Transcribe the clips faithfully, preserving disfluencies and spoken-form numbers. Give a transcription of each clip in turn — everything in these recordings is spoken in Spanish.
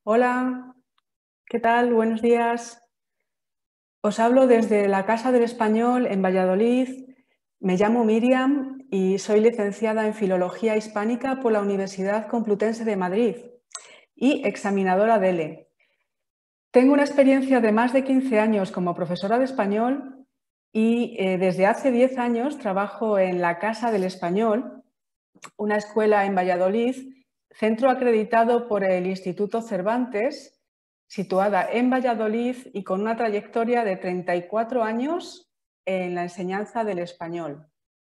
Hola, ¿qué tal? Buenos días. Os hablo desde la Casa del Español en Valladolid. Me llamo Miriam y soy licenciada en Filología Hispánica por la Universidad Complutense de Madrid y examinadora D E L E. Tengo una experiencia de más de quince años como profesora de español y eh, desde hace diez años trabajo en la Casa del Español, una escuela en Valladolid, centro acreditado por el Instituto Cervantes, situada en Valladolid y con una trayectoria de treinta y cuatro años en la enseñanza del español.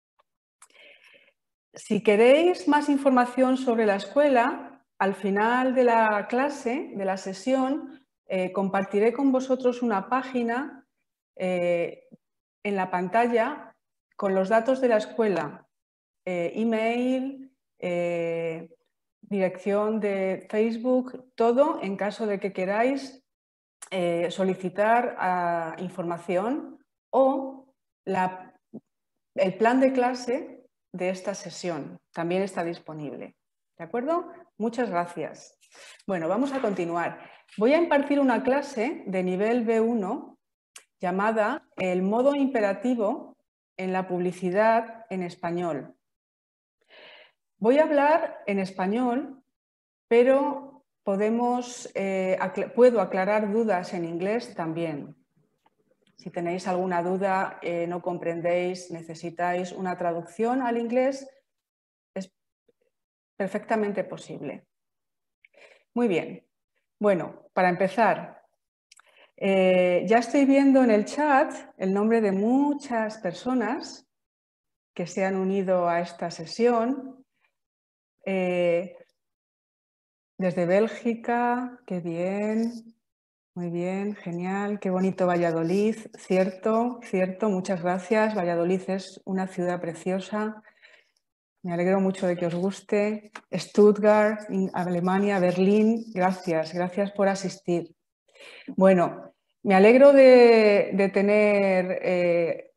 Si queréis más información sobre la escuela, al final de la clase, de la sesión, eh, compartiré con vosotros una página eh, en la pantalla con los datos de la escuela, eh, email, eh, dirección de Facebook, todo en caso de que queráis eh, solicitar uh, información o la, el plan de clase de esta sesión. También está disponible. ¿De acuerdo? Muchas gracias. Bueno, vamos a continuar. Voy a impartir una clase de nivel B uno llamada El modo imperativo en la publicidad en español. Voy a hablar en español, pero podemos, eh, acl- puedo aclarar dudas en inglés también. Si tenéis alguna duda, eh, no comprendéis, necesitáis una traducción al inglés, es perfectamente posible. Muy bien. Bueno, para empezar, eh, ya estoy viendo en el chat el nombre de muchas personas que se han unido a esta sesión. Eh, desde Bélgica, qué bien, muy bien, genial, qué bonito Valladolid, cierto, cierto, muchas gracias. Valladolid es una ciudad preciosa, me alegro mucho de que os guste. Stuttgart, Alemania, Berlín, gracias, gracias por asistir. Bueno, me alegro de, de tener eh,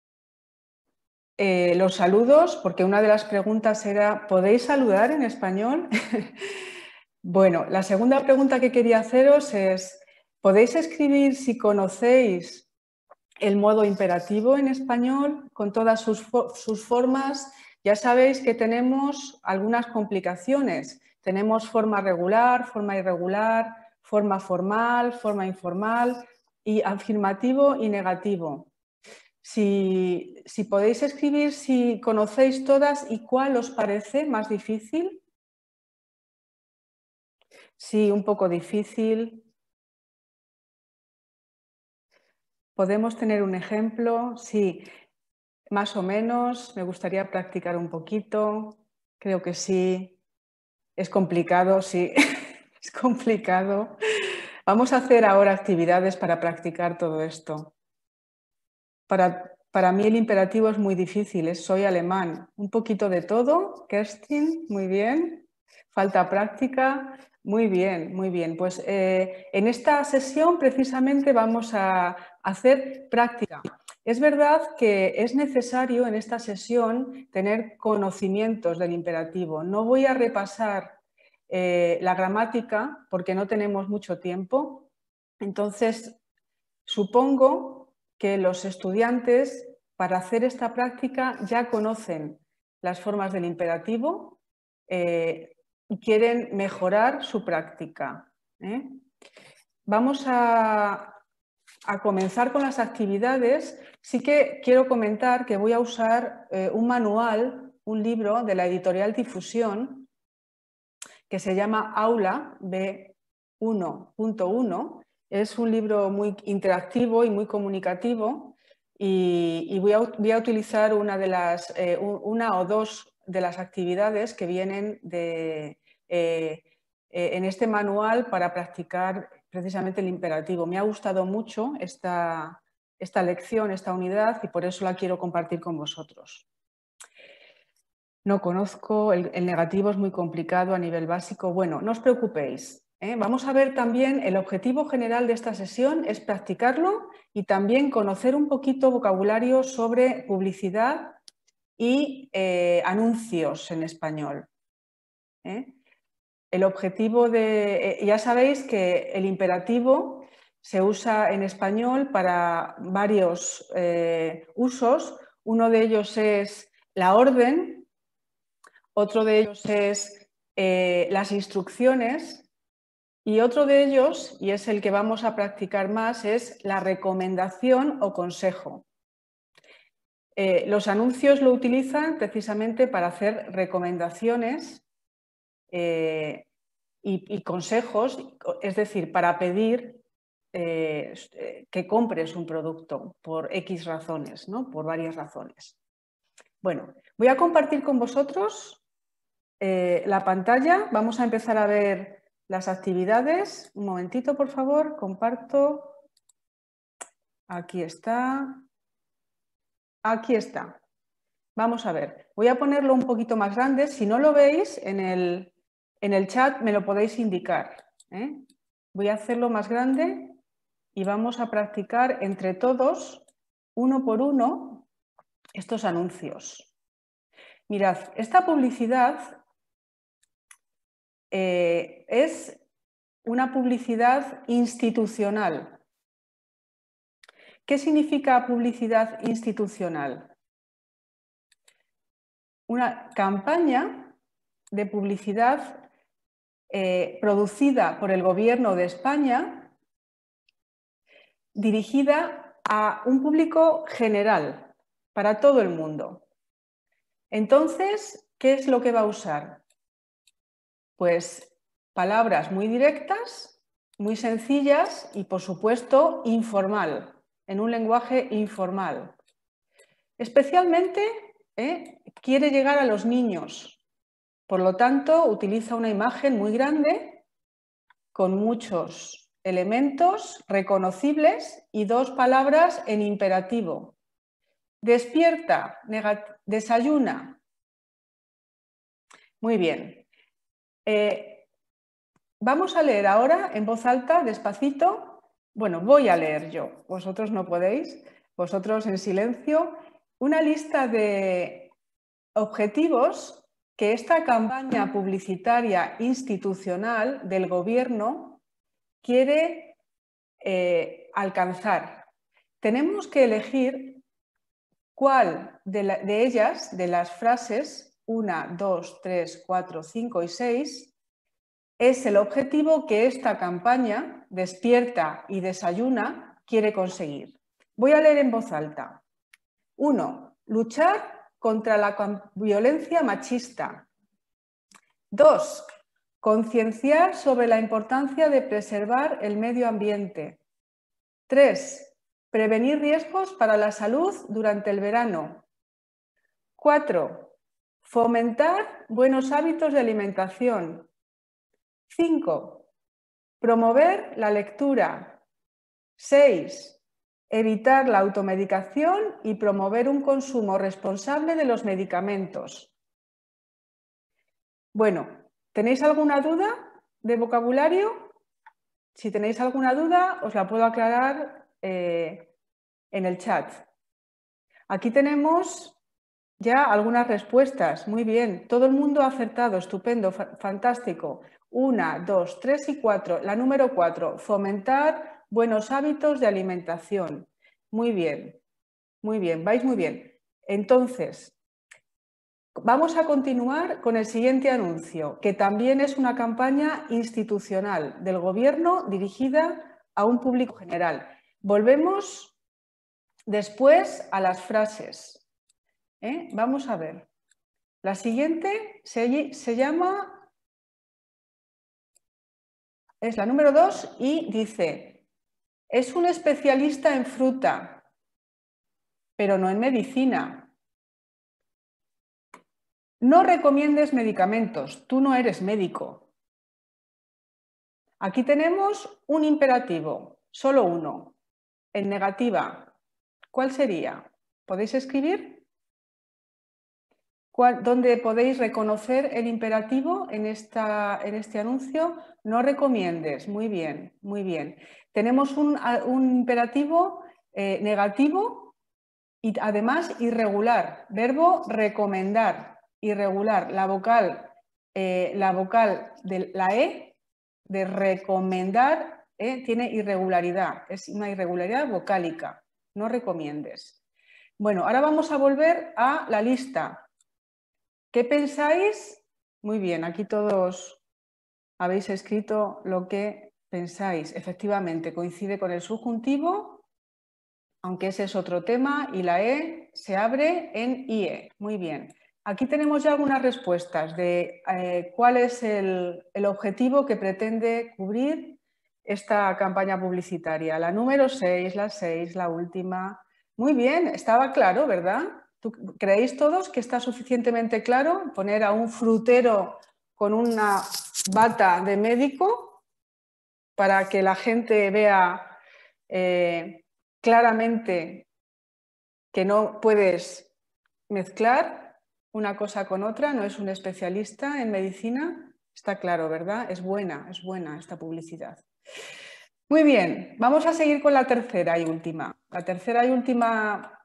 eh, los saludos, porque una de las preguntas era, ¿podéis saludar en español? Bueno, la segunda pregunta que quería haceros es, ¿podéis escribir si conocéis el modo imperativo en español con todas sus, sus formas? Ya sabéis que tenemos algunas complicaciones. Tenemos forma regular, forma irregular, forma formal, forma informal y afirmativo y negativo. Si, si podéis escribir si conocéis todas y cuál os parece más difícil. Sí, un poco difícil. ¿Podemos tener un ejemplo? Sí, más o menos. Me gustaría practicar un poquito. Creo que sí. Es complicado, sí. Es complicado. Vamos a hacer ahora actividades para practicar todo esto. Para, para mí el imperativo es muy difícil. Es soy alemán. Un poquito de todo. Kerstin, muy bien. Falta práctica. Muy bien, muy bien. Pues eh, en esta sesión precisamente vamos a hacer práctica. Es verdad que es necesario en esta sesión tener conocimientos del imperativo. No voy a repasar eh, la gramática porque no tenemos mucho tiempo. Entonces, supongo que los estudiantes para hacer esta práctica ya conocen las formas del imperativo eh, y quieren mejorar su práctica. ¿eh? Vamos a, a comenzar con las actividades. Sí que quiero comentar que voy a usar eh, un manual, un libro de la editorial Difusión que se llama Aula B uno punto uno. Es un libro muy interactivo y muy comunicativo y, y voy, a, voy, a, utilizar una, de las, eh, una o dos de las actividades que vienen de, eh, eh, en este manual para practicar precisamente el imperativo. Me ha gustado mucho esta, esta lección, esta unidad y por eso la quiero compartir con vosotros. No conozco, el, el negativo es muy complicado a nivel básico. Bueno, no os preocupéis. ¿eh? Vamos a ver también, el objetivo general de esta sesión es practicarlo y también conocer un poquito vocabulario sobre publicidad y eh, anuncios en español. ¿eh? el objetivo de... Ya sabéis que el imperativo se usa en español para varios eh, usos. Uno de ellos es la orden, otro de ellos es eh, las instrucciones y otro de ellos, y es el que vamos a practicar más, es la recomendación o consejo. Eh, los anuncios lo utilizan precisamente para hacer recomendaciones eh, y, y consejos, es decir, para pedir eh, que compres un producto por X razones, ¿no? Por varias razones. Bueno, voy a compartir con vosotros eh, la pantalla. Vamos a empezar a ver las actividades. Un momentito, por favor, comparto. Aquí está. Aquí está. Vamos a ver. Voy a ponerlo un poquito más grande. Si no lo veis, en el, en el chat me lo podéis indicar, ¿eh? Voy a hacerlo más grande y vamos a practicar entre todos, uno por uno, estos anuncios. Mirad, esta publicidad eh, es una publicidad institucional. ¿Qué significa publicidad institucional? Una campaña de publicidad eh, producida por el Gobierno de España dirigida a un público general, para todo el mundo. Entonces, ¿qué es lo que va a usar? Pues palabras muy directas, muy sencillas y, por supuesto, informal, en un lenguaje informal. Especialmente ¿eh? quiere llegar a los niños. Por lo tanto, utiliza una imagen muy grande con muchos elementos reconocibles y dos palabras en imperativo. Despierta, desayuna. Muy bien. Eh, vamos a leer ahora en voz alta, despacito. Bueno, voy a leer yo. Vosotros no podéis. Vosotros en silencio. Una lista de objetivos que esta campaña publicitaria institucional del Gobierno quiere eh, alcanzar. Tenemos que elegir cuál de, la, de ellas, de las frases una, dos, tres, cuatro, cinco y seis, es el objetivo que esta campaña, Despierta y Desayuna, quiere conseguir. Voy a leer en voz alta. uno. Luchar contra la violencia machista. dos. Concienciar sobre la importancia de preservar el medio ambiente. tres. Prevenir riesgos para la salud durante el verano. cuatro. Fomentar buenos hábitos de alimentación. cinco. Promover la lectura. seis. Evitar la automedicación y promover un consumo responsable de los medicamentos. Bueno, ¿tenéis alguna duda de vocabulario? Si tenéis alguna duda, os la puedo aclarar eh, en el chat. Aquí tenemos ya algunas respuestas. Muy bien, todo el mundo ha acertado, estupendo, fantástico. Una, dos, tres y cuatro. La número cuatro, fomentar buenos hábitos de alimentación. Muy bien, muy bien, vais muy bien. Entonces, vamos a continuar con el siguiente anuncio, que también es una campaña institucional del Gobierno dirigida a un público general. Volvemos después a las frases. ¿Eh? Vamos a ver. La siguiente se, se llama... Es la número dos y dice, es un especialista en fruta, pero no en medicina. No recomiendes medicamentos, tú no eres médico. Aquí tenemos un imperativo, solo uno, en negativa. ¿Cuál sería? ¿Podéis escribir? ¿Cuál, ¿Dónde podéis reconocer el imperativo en, esta, en este anuncio? No recomiendes. Muy bien, muy bien. Tenemos un, un imperativo eh, negativo y además irregular. Verbo recomendar, irregular. La vocal eh, la vocal de la E de recomendar eh, tiene irregularidad, es una irregularidad vocálica, no recomiendes. Bueno, ahora vamos a volver a la lista. ¿Qué pensáis? Muy bien, aquí todos habéis escrito lo que pensáis. Efectivamente, coincide con el subjuntivo, aunque ese es otro tema, y la E se abre en I E. Muy bien. Aquí tenemos ya algunas respuestas de eh, cuál es el, el objetivo que pretende cubrir esta campaña publicitaria. La número seis, la seis, la última. Muy bien, estaba claro, ¿verdad? ¿Tú creéis todos que está suficientemente claro poner a un frutero con una bata de médico para que la gente vea eh, claramente que no puedes mezclar una cosa con otra? No es un especialista en medicina? Está claro, ¿verdad? Es buena, es buena esta publicidad. Muy bien, vamos a seguir con la tercera y última. La tercera y última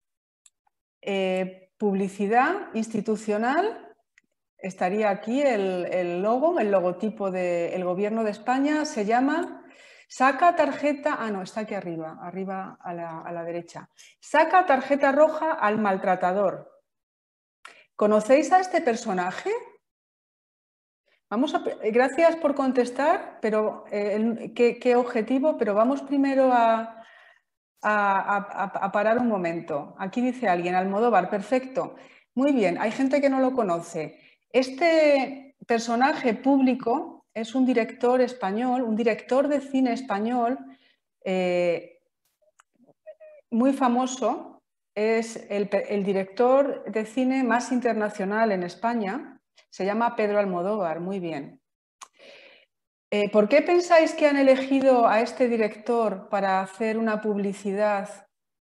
eh, publicidad institucional. Estaría aquí el, el logo, el logotipo del Gobierno de España, se llama Saca tarjeta, ah no, está aquí arriba, arriba a la, a la derecha. Saca tarjeta roja al maltratador. ¿Conocéis a este personaje? Vamos a, gracias por contestar, pero eh, ¿qué, qué objetivo? Pero vamos primero a, a, a, a parar un momento. Aquí dice alguien, Almodóvar, perfecto. Muy bien, hay gente que no lo conoce. Este personaje público es un director español, un director de cine español eh, muy famoso. Es el, el director de cine más internacional en España. Se llama Pedro Almodóvar, muy bien. Eh, ¿Por qué pensáis que han elegido a este director para hacer una publicidad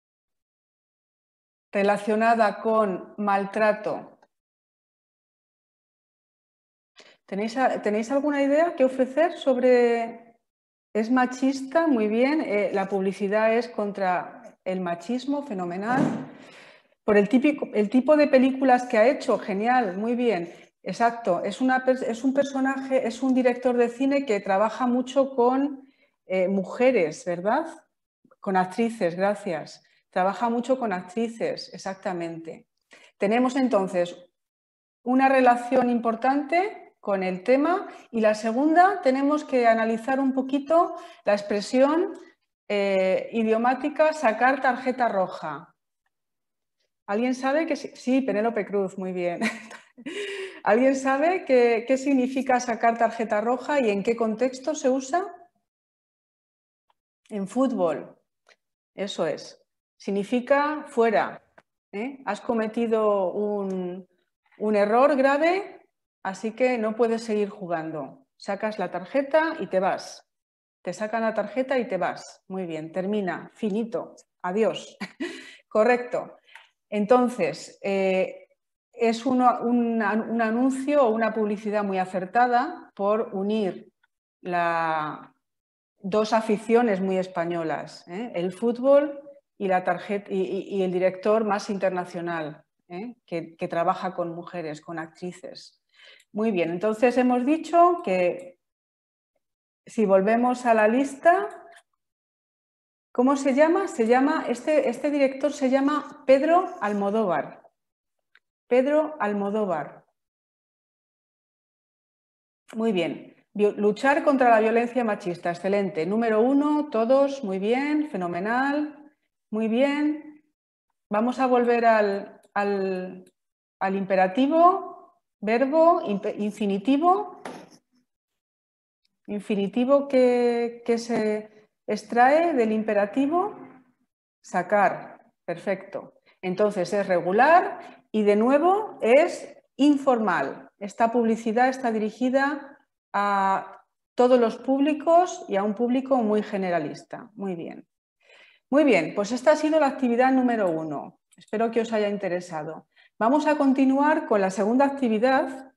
relacionada con maltrato? ¿Tenéis, ¿tenéis alguna idea que ofrecer sobre...? Es machista, muy bien. Eh, la publicidad es contra el machismo, fenomenal. Por el, típico, el tipo de películas que ha hecho, genial, muy bien. Exacto, es, una, es un personaje, es un director de cine que trabaja mucho con eh, mujeres, ¿verdad? Con actrices, gracias. Trabaja mucho con actrices, exactamente. Tenemos entonces una relación importante con el tema y la segunda tenemos que analizar un poquito la expresión eh, idiomática sacar tarjeta roja. ¿Alguien sabe que sí? Sí, Penélope Cruz, muy bien. ¿Alguien sabe qué, qué significa sacar tarjeta roja y en qué contexto se usa? En fútbol, eso es. Significa fuera. ¿eh? Has cometido un, un error grave, así que no puedes seguir jugando. Sacas la tarjeta y te vas. Te sacan la tarjeta y te vas. Muy bien, termina, finito, adiós. Correcto. Entonces, eh, es uno, un, un anuncio o una publicidad muy acertada por unir la, dos aficiones muy españolas, ¿eh? El fútbol y, la tarjeta, y, y, y el director más internacional, ¿eh? que, que trabaja con mujeres, con actrices. Muy bien, entonces hemos dicho que si volvemos a la lista, ¿cómo se llama? Se llama este, este director se llama Pedro Almodóvar. Pedro Almodóvar. Muy bien. Luchar contra la violencia machista. Excelente. Número uno, todos. Muy bien. Fenomenal. Muy bien. Vamos a volver al, al, al imperativo, verbo, infinitivo. Infinitivo que, que se extrae del imperativo. Sacar. Perfecto. Entonces es regular y de nuevo es informal. Esta publicidad está dirigida a todos los públicos y a un público muy generalista. Muy bien. Muy bien, pues esta ha sido la actividad número uno. Espero que os haya interesado. Vamos a continuar con la segunda actividad.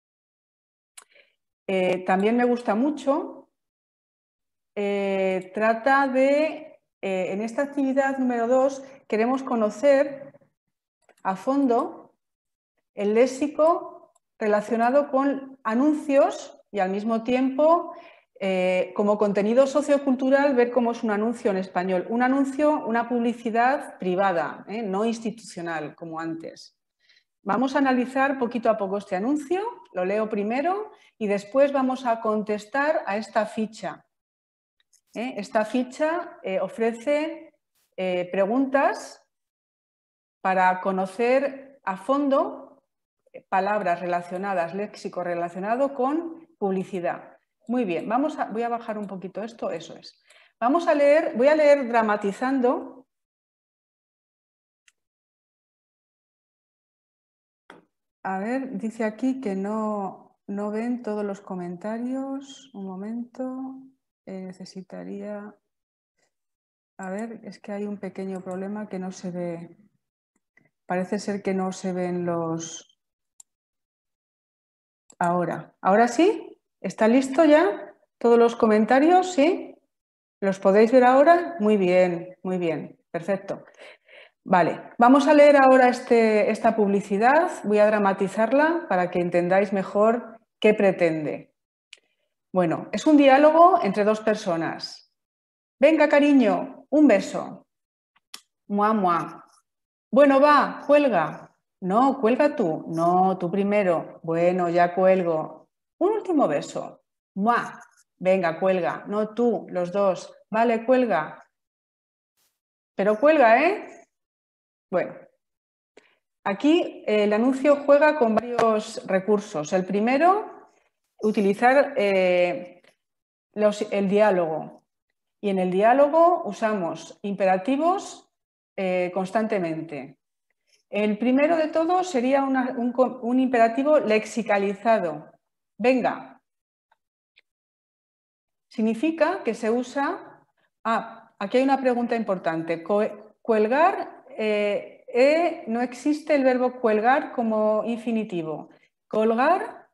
Eh, también me gusta mucho. Eh, trata de, eh, en esta actividad número dos, queremos conocer a fondo el léxico relacionado con anuncios y al mismo tiempo eh, como contenido sociocultural ver cómo es un anuncio en español. Un anuncio, una publicidad privada, ¿eh? No institucional como antes. Vamos a analizar poquito a poco este anuncio, lo leo primero y después vamos a contestar a esta ficha. ¿Eh? Esta ficha eh, ofrece eh, preguntas para conocer a fondo palabras relacionadas, léxico relacionado con publicidad. Muy bien, vamos a, voy a bajar un poquito esto, eso es. Vamos a leer, voy a leer dramatizando. A ver, dice aquí que no, no ven todos los comentarios. Un momento, eh, necesitaría... A ver, es que hay un pequeño problema que no se ve. Parece ser que no se ven los... Ahora, ¿ahora sí? ¿Está listo ya? ¿Todos los comentarios? ¿Sí? ¿Los podéis ver ahora? Muy bien, muy bien, perfecto. Vale, vamos a leer ahora este, esta publicidad. Voy a dramatizarla para que entendáis mejor qué pretende. Bueno, es un diálogo entre dos personas. Venga, cariño, un beso. Mua, mua. Bueno, va, cuelga. No, cuelga tú. No, tú primero. Bueno, ya cuelgo. Un último beso. Mua. Venga, cuelga. No tú, los dos. Vale, cuelga. Pero cuelga, ¿eh? Bueno, aquí el anuncio juega con varios recursos. El primero, utilizar eh, los, el diálogo. Y en el diálogo usamos imperativos eh, constantemente. El primero de todos sería una, un, un imperativo lexicalizado. Venga. Significa que se usa... Ah, aquí hay una pregunta importante. Cuelgar, eh, eh, no existe el verbo cuelgar como infinitivo. Colgar,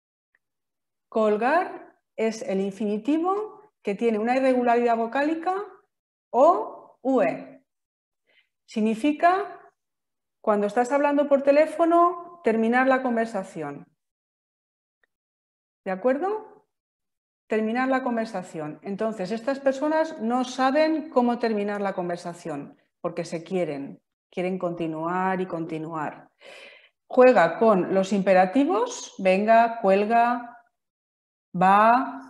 colgar es el infinitivo que tiene una irregularidad vocálica o ue. Significa, cuando estás hablando por teléfono, terminar la conversación. ¿De acuerdo? Terminar la conversación. Entonces, estas personas no saben cómo terminar la conversación, porque se quieren, quieren continuar y continuar. Juega con los imperativos, venga, cuelga, va,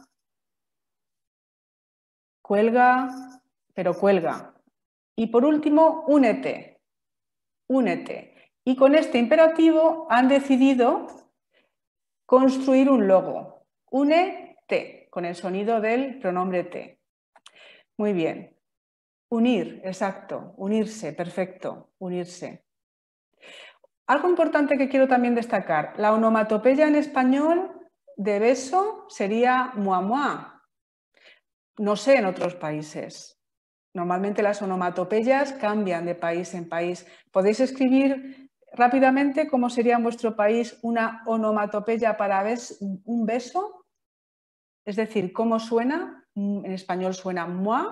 cuelga, pero cuelga. Y por último, únete, únete. Y con este imperativo han decidido construir un logo. Únete, con el sonido del pronombre te. Muy bien. Unir, exacto. Unirse, perfecto. Unirse. Algo importante que quiero también destacar. La onomatopeya en español de beso sería mua mua. No sé en otros países. Normalmente las onomatopeyas cambian de país en país. ¿Podéis escribir rápidamente cómo sería en vuestro país una onomatopeya para un beso? Es decir, ¿cómo suena? En español suena moi.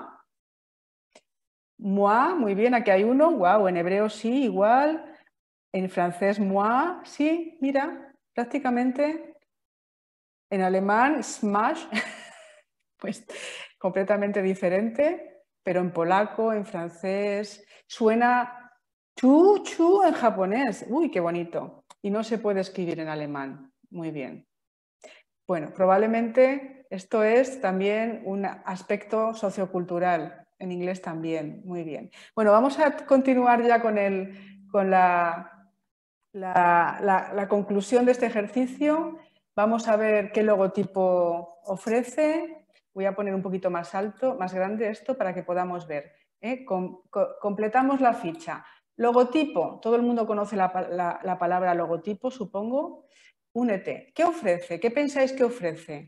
Moi, muy bien, aquí hay uno. Wow, en hebreo sí, igual. En francés moi, sí, mira, prácticamente. En alemán smash, pues completamente diferente, pero en polaco, en francés, suena chu chu en japonés. Uy, qué bonito. Y no se puede escribir en alemán. Muy bien. Bueno, probablemente esto es también un aspecto sociocultural, en inglés también, muy bien. Bueno, vamos a continuar ya con, el, con la, la, la, la conclusión de este ejercicio. Vamos a ver qué logotipo ofrece. Voy a poner un poquito más alto, más grande esto para que podamos ver. ¿eh? Com, com, completamos la ficha. Logotipo, todo el mundo conoce la, la, la palabra logotipo, supongo. Únete. ¿Qué ofrece? ¿Qué pensáis que ofrece?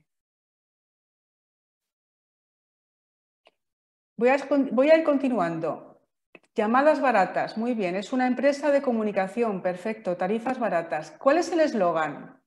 Voy a, voy a ir continuando. Llamadas baratas. Muy bien. Es una empresa de comunicación. Perfecto. Tarifas baratas. ¿Cuál es el eslogan?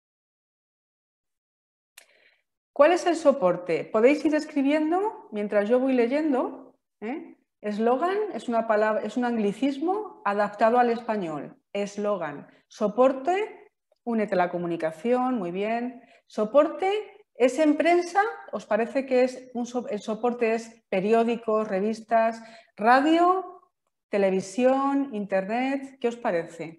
¿Cuál es el soporte? Podéis ir escribiendo mientras yo voy leyendo. ¿eh? Eslogan es una palabra, es un anglicismo adaptado al español. Eslogan. Soporte, Únete a la comunicación, muy bien. Soporte es en prensa, ¿os parece que es un so- el soporte es periódicos, revistas, radio, televisión, internet? ¿Qué os parece?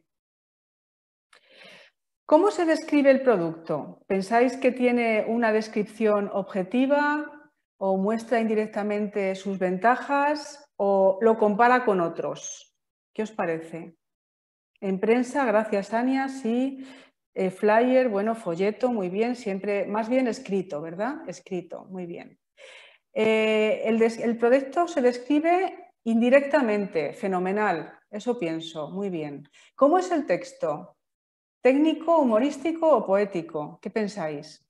¿Cómo se describe el producto? ¿Pensáis que tiene una descripción objetiva o muestra indirectamente sus ventajas o lo compara con otros? ¿Qué os parece? En prensa, gracias Ania, sí. Eh, flyer, bueno, folleto, muy bien, siempre, más bien escrito, ¿verdad? Escrito, muy bien. Eh, el, des, el proyecto se describe indirectamente, fenomenal, eso pienso, muy bien. ¿Cómo es el texto? ¿Técnico, humorístico o poético? ¿Qué pensáis?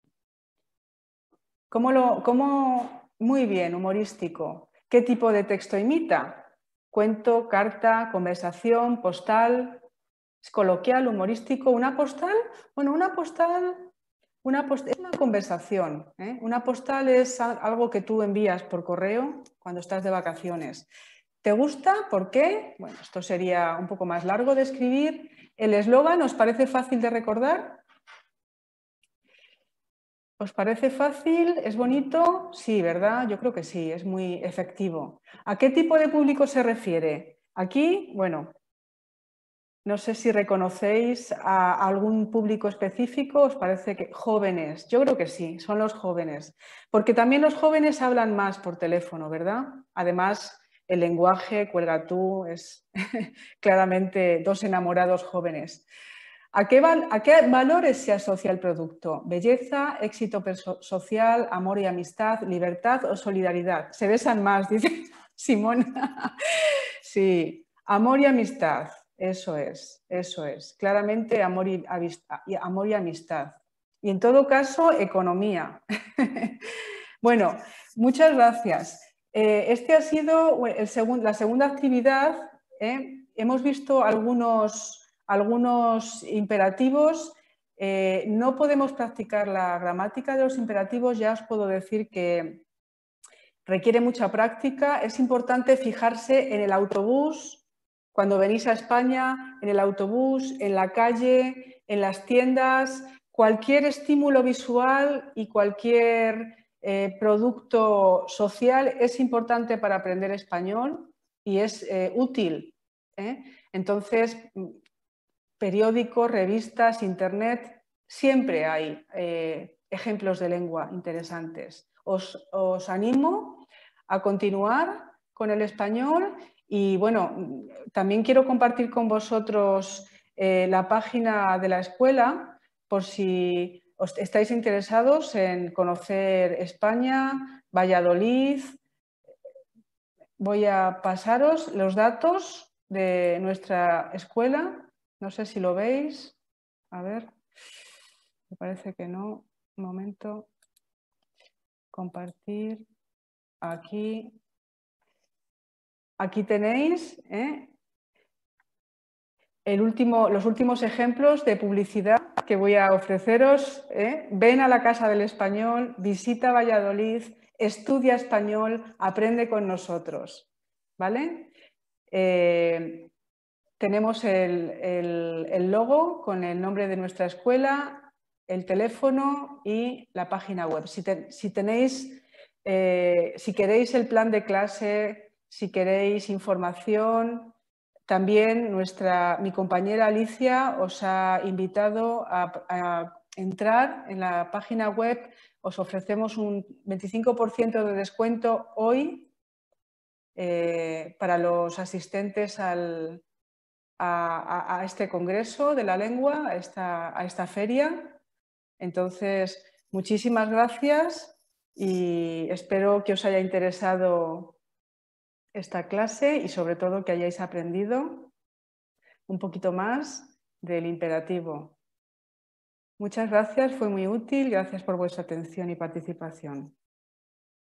¿Cómo lo, cómo, muy bien, humorístico. ¿Qué tipo de texto imita? Cuento, carta, conversación, postal. ¿Es coloquial, humorístico? ¿Una postal? Bueno, una postal, una post es una conversación. ¿eh? Una postal es algo que tú envías por correo cuando estás de vacaciones. ¿Te gusta? ¿Por qué? Bueno, esto sería un poco más largo de escribir. ¿El eslogan os parece fácil de recordar? ¿Os parece fácil? ¿Es bonito? Sí, ¿verdad? Yo creo que sí, es muy efectivo. ¿A qué tipo de público se refiere? Aquí, bueno, no sé si reconocéis a algún público específico, ¿os parece que jóvenes? Yo creo que sí, son los jóvenes, porque también los jóvenes hablan más por teléfono, ¿verdad? Además, el lenguaje, cuelga tú, es claramente dos enamorados jóvenes. ¿A qué, val ¿A qué valores se asocia el producto? ¿Belleza, éxito social, amor y amistad, libertad o solidaridad? Se besan más, dice Simona. Sí, amor y amistad. Eso es, eso es. Claramente amor y, amor y amistad. Y en todo caso, economía. Bueno, muchas gracias. Eh, este ha sido el segun, la segunda actividad. ¿eh? Hemos visto algunos, algunos imperativos. Eh, no podemos practicar la gramática de los imperativos. Ya os puedo decir que requiere mucha práctica. Es importante fijarse en el autobús, cuando venís a España, en el autobús, en la calle, en las tiendas, cualquier estímulo visual y cualquier eh, producto social es importante para aprender español y es eh, útil. ¿eh? Entonces, periódicos, revistas, internet, siempre hay eh, ejemplos de lengua interesantes. Os, os animo a continuar con el español y bueno, también quiero compartir con vosotros eh, la página de la escuela por si os estáis interesados en conocer España, Valladolid. Voy a pasaros los datos de nuestra escuela. No sé si lo veis. A ver, me parece que no. Un momento. Compartir. Aquí. Aquí tenéis ¿eh? El último, los últimos ejemplos de publicidad que voy a ofreceros. ¿eh? Ven a la Casa del Español, visita Valladolid, estudia español, aprende con nosotros. ¿Vale? Eh, tenemos el, el, el logo con el nombre de nuestra escuela, el teléfono y la página web. Si, te, si tenéis, eh, si queréis el plan de clase, si queréis información, también nuestra, mi compañera Alicia os ha invitado a, a entrar en la página web. Os ofrecemos un veinticinco por ciento de descuento hoy eh, para los asistentes al, a, a, a este congreso de la lengua, a esta, a esta feria. Entonces, muchísimas gracias y espero que os haya interesado esta clase y sobre todo que hayáis aprendido un poquito más del imperativo. Muchas gracias, fue muy útil. Gracias por vuestra atención y participación.